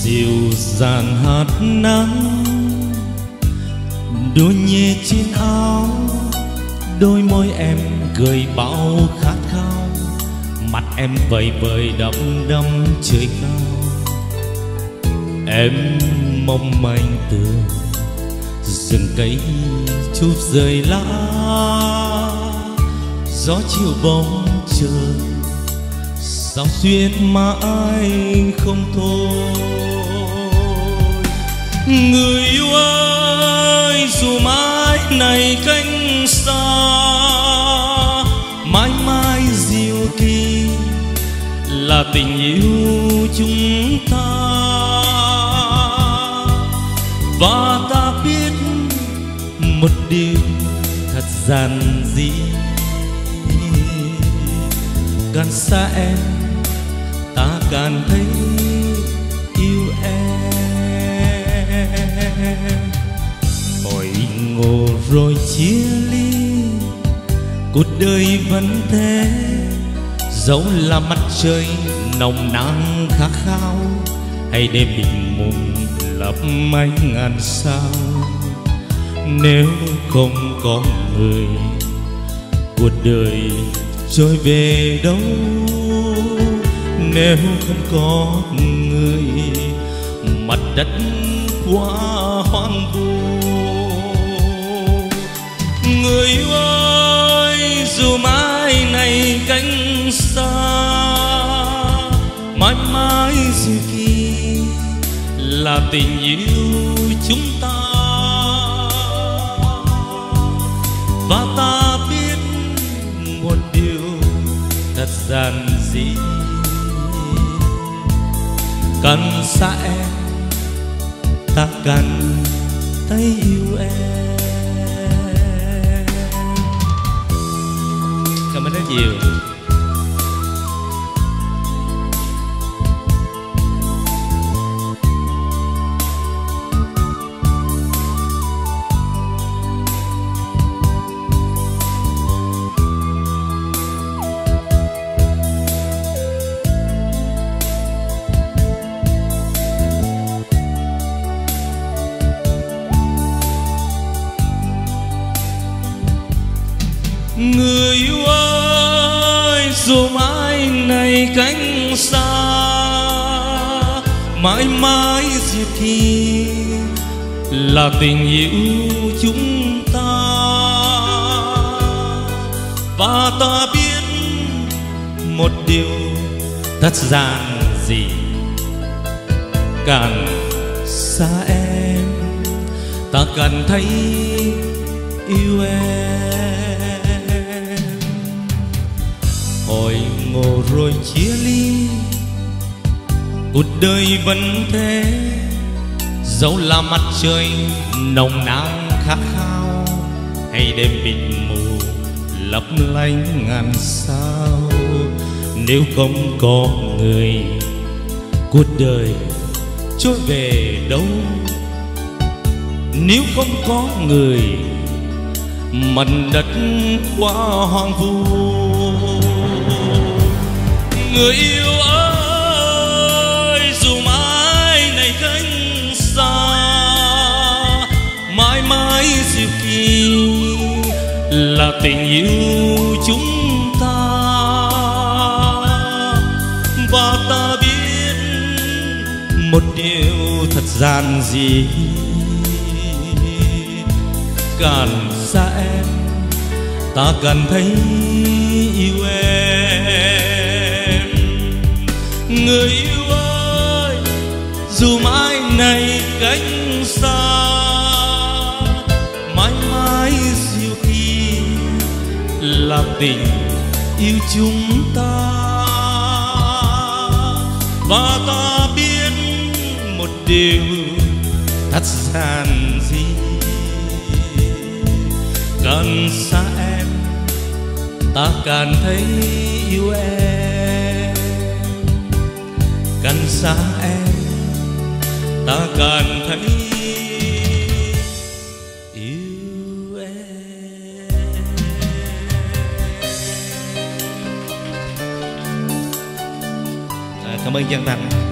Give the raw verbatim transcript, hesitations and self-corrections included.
dịu dàng hát nắng, đôi nhẹ trên áo, đôi môi em gợi bao khát khao, mặt em vời vời đắm đắm trời cao. Em mong manh tường rừng cây chút rơi lá, gió chiều bóng trời sao xuyên mãi không thôi. Người yêu ơi, dù mãi này cánh xa, mãi mãi diệu kỳ là tình yêu chúng ta. Và ta biết một điều thật giản dị, càng xa em ta càng thấy yêu em. Hồi ngộ rồi chia ly, cuộc đời vẫn thế, dẫu là mặt trời nồng nàn khát khao, hay đêm bình mùng lấp ánh ngàn sao. Nếu không có người, cuộc đời trôi về đâu? Nếu không có người, mặt đất quá hoang vu. Người yêu ơi, dù mãi này cánh xa, mãi mãi dịu kỳ là tình yêu chúng ta. Và ta biết một điều thật giản dị, càng xa em ta càng thấy yêu em. Cảm ơn rất nhiều. Người yêu ơi, dù mãi này cánh xa, mãi mãi diệu kỳ là tình yêu chúng ta. Và ta biết một điều thật giản dị, càng xa em ta càng thấy yêu em. Hồi ngộ rồi chia ly, cuộc đời vẫn thế, dẫu là mặt trời nồng nàn khát khao, hay đêm mịt mù lấp lánh ngàn sao. Nếu không có người, cuộc đời trôi về đâu? Nếu không có người, mặt đất quá hoang vu. Người yêu ơi, dù mãi này cánh xa, mãi mãi dịu kỳ là tình yêu chúng ta. Và ta biết một điều thật giản dị, càng xa em ta càng thấy yêu em. Người yêu ơi, dù mãi này cánh xa, mãi mãi dịu kỳ là tình yêu chúng ta. Và ta biết một điều thật giản dị, càng xa em ta càng thấy yêu em. Càng xa em ta càng thấy yêu em. À, cảm ơn chân thành.